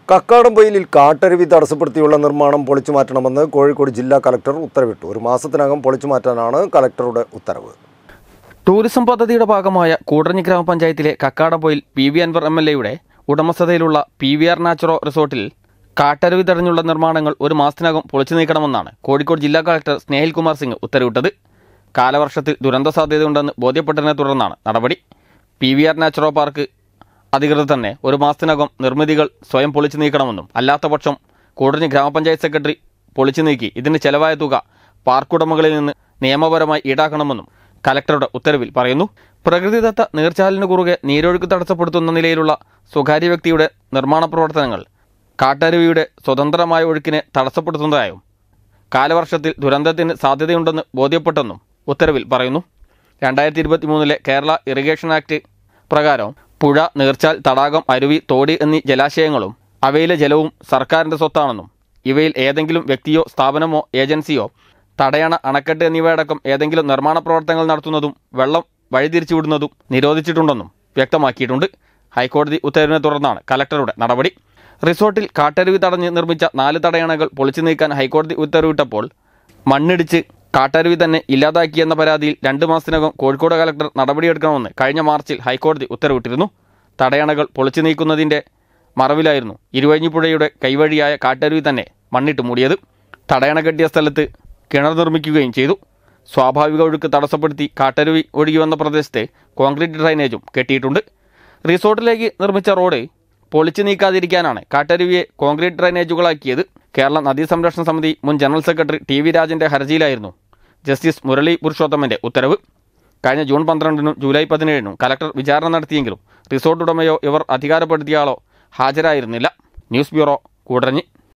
കക്കാടംപൊയിലിൽ കാട്ടരുവി തടസ്സപ്പെടുത്തിയുള്ള നിർമ്മാണം പൊളിച്ചുമാറ്റണമെന്ന് കോഴിക്കോട് ജില്ലാ കളക്ടർ ഉത്തരവിട്ടു. ഒരു മാസത്തിനകം പൊളിച്ചുമാറ്റാനാണ് കളക്ടറുടെ ഉത്തരവ്. ടൂറിസം പദ്ധതിയുടെ ഭാഗമായ കൂടരഞ്ഞി ഗ്രാമപഞ്ചായത്തിലെ കക്കാടംപൊയിൽ PV അൻവർ MLA ഉടമസ്ഥതയിലുള്ള PVR നാച്ചുറോ റിസോർട്ടിൽ കാട്ടരുവി തടഞ്ഞുള്ള നിർമ്മാണങ്ങൾ ഒരു മാസത്തിനകം പൊളിച്ചു നീക്കണമെന്നാണ് കോഴിക്കോട് ജില്ലാ കളക്ടർ സ്നേഹിൽ കുമാർ സിംഗ് ഉത്തരവിട്ടത്. കാലവർഷത്തിൽ ദുരന്ത സാധ്യതയുണ്ടെന്ന് ബോധ്യപ്പെട്ടതിനെ തുടർന്നാണ് നടപടി. PVR നാച്ചുറോ പാർക്ക് അധികൃതർ തന്നെ ഒരു മാസത്തിനകം നിർമ്മിതികൾ സ്വയം പൊളിച്ചു നീക്കണമെന്നും അല്ലാത്തപക്ഷം കൂടരഞ്ഞി ഗ്രാമപഞ്ചായത്ത് സെക്രട്ടറി പൊളിച്ചു നീക്കി ഇതിന് ചെലവായ തുക പാർക്കുടമകളിൽ നിന്ന് നിയമപരമായി ഈടാക്കണമെന്നും കലക്ടറുടെ ഉത്തരവിൽ പറയുന്നു. പ്രകൃതിദത്ത നീർച്ചാലിന് കുറുകെ നീരൊഴുക്ക് തടസ്സപ്പെടുത്തുന്ന നിലയിലുള്ള സ്വകാര്യ വ്യക്തിയുടെ നിർമ്മാണ പ്രവർത്തനങ്ങൾ കാട്ടരുവിയുടെ സ്വതന്ത്രമായ ഒഴുക്കിനെ തടസ്സപ്പെടുത്തുന്നതായും കാലവർഷത്തിൽ ദുരന്തത്തിന് സാധ്യതയുണ്ടെന്ന് ബോധ്യപ്പെട്ടെന്നും ഉത്തരവിൽ പറയുന്നു. 2023 കേരള ഇറിഗേഷൻ ആക്ട് പ്രകാരം പുഴ, നീർച്ചാൽ, തടാകം, അരുവി, തോട് എന്നീ ജലാശയങ്ങളും അവയിലെ ജലവും സർക്കാരിൻ്റെ സ്വത്താണെന്നും ഇവയിൽ ഏതെങ്കിലും വ്യക്തിയോ സ്ഥാപനമോ ഏജൻസിയോ തടയണ, അണക്കെട്ട് എന്നിവയടക്കം ഏതെങ്കിലും നിർമ്മാണ പ്രവർത്തനങ്ങൾ നടത്തുന്നതും വെള്ളം വഴിതിരിച്ചുവിടുന്നതും നിരോധിച്ചിട്ടുണ്ടെന്നും വ്യക്തമാക്കിയിട്ടുണ്ട്. ഹൈക്കോടതി ഉത്തരവിനെ തുടർന്നാണ് കലക്ടറുടെ നടപടി. റിസോർട്ടിൽ കാട്ടരുവി തടഞ്ഞ് നിർമ്മിച്ച 4 തടയണകൾ പൊളിച്ചു നീക്കാൻ ഹൈക്കോടതി ഉത്തരവിട്ടപ്പോൾ മണ്ണിടിച്ച് കാട്ടരുവി തന്നെ ഇല്ലാതാക്കിയെന്ന പരാതിയിൽ 2 മാസത്തിനകം കോഴിക്കോട് കലക്ടർ നടപടിയെടുക്കണമെന്ന് കഴിഞ്ഞ മാർച്ചിൽ ഹൈക്കോടതി ഉത്തരവിട്ടിരുന്നു. തടയണകൾ പൊളിച്ചു നീക്കുന്നതിൻ്റെ മറവിലായിരുന്നു ഇരുവഴിഞ്ഞിപ്പുഴയുടെ കൈവഴിയായ കാട്ടരുവി തന്നെ മണ്ണിട്ട് മൂടിയത്. തടയണ കെട്ടിയ സ്ഥലത്ത് കിണർ നിർമ്മിക്കുകയും ചെയ്തു. സ്വാഭാവിക ഒഴുക്ക് തടസ്സപ്പെടുത്തി കാട്ടരുവി ഒഴുകി വന്ന പ്രദേശത്ത് കോൺക്രീറ്റ് ഡ്രൈനേജും കെട്ടിയിട്ടുണ്ട്. റിസോർട്ടിലേക്ക് നിർമ്മിച്ച റോഡ് പൊളിച്ചു നീക്കാതിരിക്കാനാണ് കാട്ടരുവിയെ കോൺക്രീറ്റ് ഡ്രൈനേജുകളാക്കിയത്. കേരള നദീ സംരക്ഷണ സമിതി മുൻ ജനറൽ സെക്രട്ടറി TV രാജൻ്റെ ഹർജിയിലായിരുന്നു ജസ്റ്റിസ് മുരളി പുരുഷോത്തമൻ്റെ ഉത്തരവ്. കഴിഞ്ഞ ജൂൺ 12 ജൂലൈ 17 കലക്ടർ വിചാരണ നടത്തിയെങ്കിലും റിസോർട്ട് ഉടമയോ ഇവർ അധികാരപ്പെടുത്തിയ ആളോ ഹാജരായിരുന്നില്ല. News bureau, Koodaranji.